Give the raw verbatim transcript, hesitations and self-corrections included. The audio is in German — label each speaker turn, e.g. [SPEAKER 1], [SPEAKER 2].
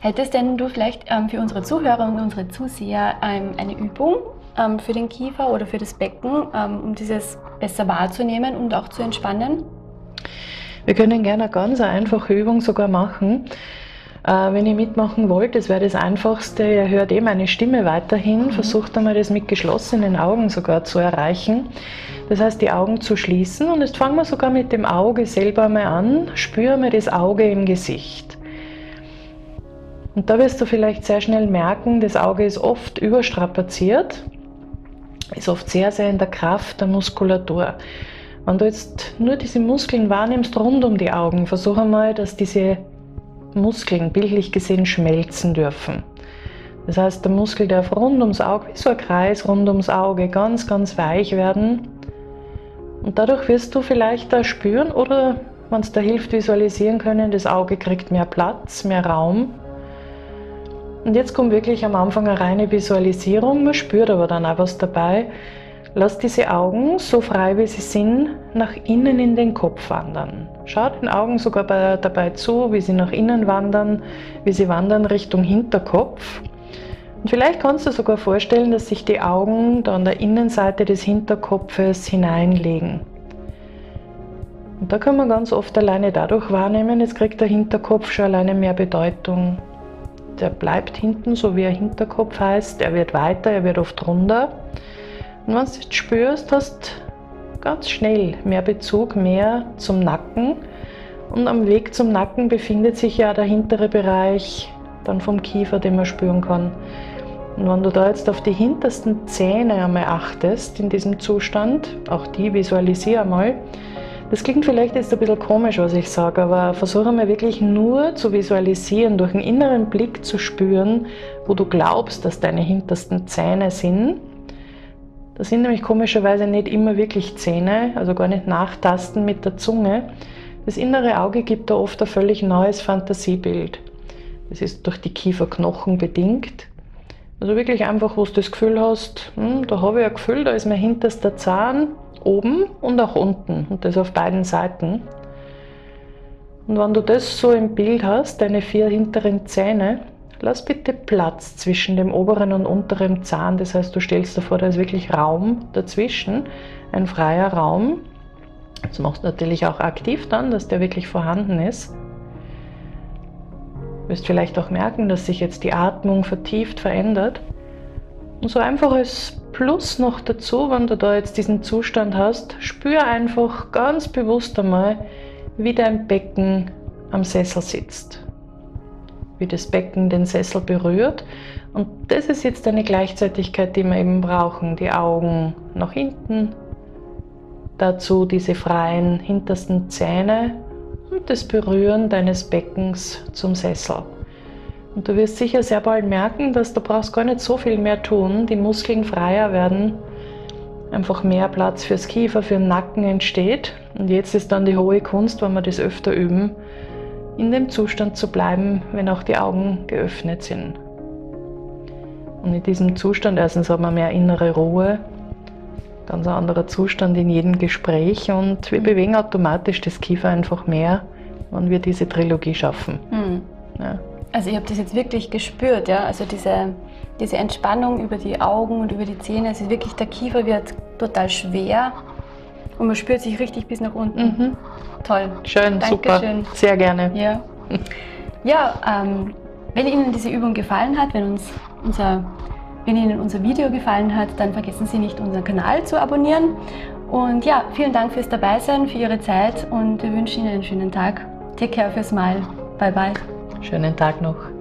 [SPEAKER 1] Hättest denn du vielleicht ähm, für unsere Zuhörer und unsere Zuseher ähm, eine Übung ähm, für den Kiefer oder für das Becken, ähm, um dieses besser wahrzunehmen und auch zu entspannen?
[SPEAKER 2] Wir können gerne eine ganz einfache Übung sogar machen. Äh, wenn ihr mitmachen wollt, das wäre das Einfachste, ihr hört eh meine Stimme weiterhin, mhm. versucht einmal das mit geschlossenen Augen sogar zu erreichen. Das heißt, die Augen zu schließen und jetzt fangen wir sogar mit dem Auge selber mal an, spüren wir das Auge im Gesicht. Und da wirst du vielleicht sehr schnell merken, das Auge ist oft überstrapaziert, ist oft sehr, sehr in der Kraft der Muskulatur. Wenn du jetzt nur diese Muskeln wahrnimmst rund um die Augen, versuch einmal, dass diese Muskeln bildlich gesehen schmelzen dürfen. Das heißt, der Muskel darf rund ums Auge, wie so ein Kreis rund ums Auge, ganz, ganz weich werden. Und dadurch wirst du vielleicht da spüren oder, wenn es da hilft, visualisieren können, das Auge kriegt mehr Platz, mehr Raum. Und jetzt kommt wirklich am Anfang eine reine Visualisierung, man spürt aber dann auch was dabei. Lass diese Augen, so frei wie sie sind, nach innen in den Kopf wandern. Schau den Augen sogar bei, dabei zu, wie sie nach innen wandern, wie sie wandern Richtung Hinterkopf. Und vielleicht kannst du dir sogar vorstellen, dass sich die Augen da an der Innenseite des Hinterkopfes hineinlegen. Und da kann man ganz oft alleine dadurch wahrnehmen, jetzt kriegt der Hinterkopf schon alleine mehr Bedeutung. Der bleibt hinten, so wie er Hinterkopf heißt, er wird weiter, er wird oft runder. Und wenn du es spürst, hast du ganz schnell mehr Bezug, mehr zum Nacken. Und am Weg zum Nacken befindet sich ja der hintere Bereich dann vom Kiefer, den man spüren kann. Und wenn du da jetzt auf die hintersten Zähne einmal achtest in diesem Zustand, auch die visualisiere einmal. Das klingt vielleicht jetzt ein bisschen komisch, was ich sage, aber versuche einmal wirklich nur zu visualisieren, durch einen inneren Blick zu spüren, wo du glaubst, dass deine hintersten Zähne sind. Das sind nämlich komischerweise nicht immer wirklich Zähne, also gar nicht nachtasten mit der Zunge. Das innere Auge gibt da oft ein völlig neues Fantasiebild. Das ist durch die Kieferknochen bedingt. Also wirklich einfach, wo du das Gefühl hast, hm, da habe ich ein Gefühl, da ist mein hinterster Zahn oben und auch unten und das auf beiden Seiten. Und wenn du das so im Bild hast, deine vier hinteren Zähne, lass bitte Platz zwischen dem oberen und unteren Zahn. Das heißt, du stellst dir vor, da ist wirklich Raum dazwischen, ein freier Raum. Das machst du natürlich auch aktiv dann, dass der wirklich vorhanden ist. Du wirst vielleicht auch merken, dass sich jetzt die Atmung vertieft verändert. Und so einfach als Plus noch dazu, wenn du da jetzt diesen Zustand hast, spür einfach ganz bewusst einmal, wie dein Becken am Sessel sitzt. Wie das Becken den Sessel berührt. Und das ist jetzt eine Gleichzeitigkeit, die wir eben brauchen. Die Augen nach hinten, dazu diese freien hintersten Zähne und das Berühren deines Beckens zum Sessel. Und du wirst sicher sehr bald merken, dass du brauchst gar nicht so viel mehr tun, die Muskeln freier werden, einfach mehr Platz fürs Kiefer, für den Nacken entsteht. Und jetzt ist dann die hohe Kunst, wenn wir das öfter üben, in dem Zustand zu bleiben, wenn auch die Augen geöffnet sind. Und in diesem Zustand erstens hat man mehr innere Ruhe, ganz ein anderer Zustand in jedem Gespräch und wir bewegen automatisch das Kiefer einfach mehr, wenn wir diese Trilogie schaffen.
[SPEAKER 1] Mhm.
[SPEAKER 2] Ja.
[SPEAKER 1] Also ich habe das jetzt wirklich gespürt, ja, also diese, diese Entspannung über die Augen und über die Zähne, also wirklich der Kiefer wird total schwer und man spürt sich richtig bis nach unten.
[SPEAKER 2] Mhm.
[SPEAKER 1] Toll.
[SPEAKER 2] Schön,
[SPEAKER 1] Dankeschön.
[SPEAKER 2] Super, sehr gerne.
[SPEAKER 1] Ja, ja ähm, wenn Ihnen diese Übung gefallen hat, wenn, uns unser, wenn Ihnen unser Video gefallen hat, dann vergessen Sie nicht, unseren Kanal zu abonnieren. Und ja, vielen Dank fürs Dabeisein, für Ihre Zeit und wir wünschen Ihnen einen schönen Tag. Take care fürs Mal. Bye bye.
[SPEAKER 2] Schönen Tag noch.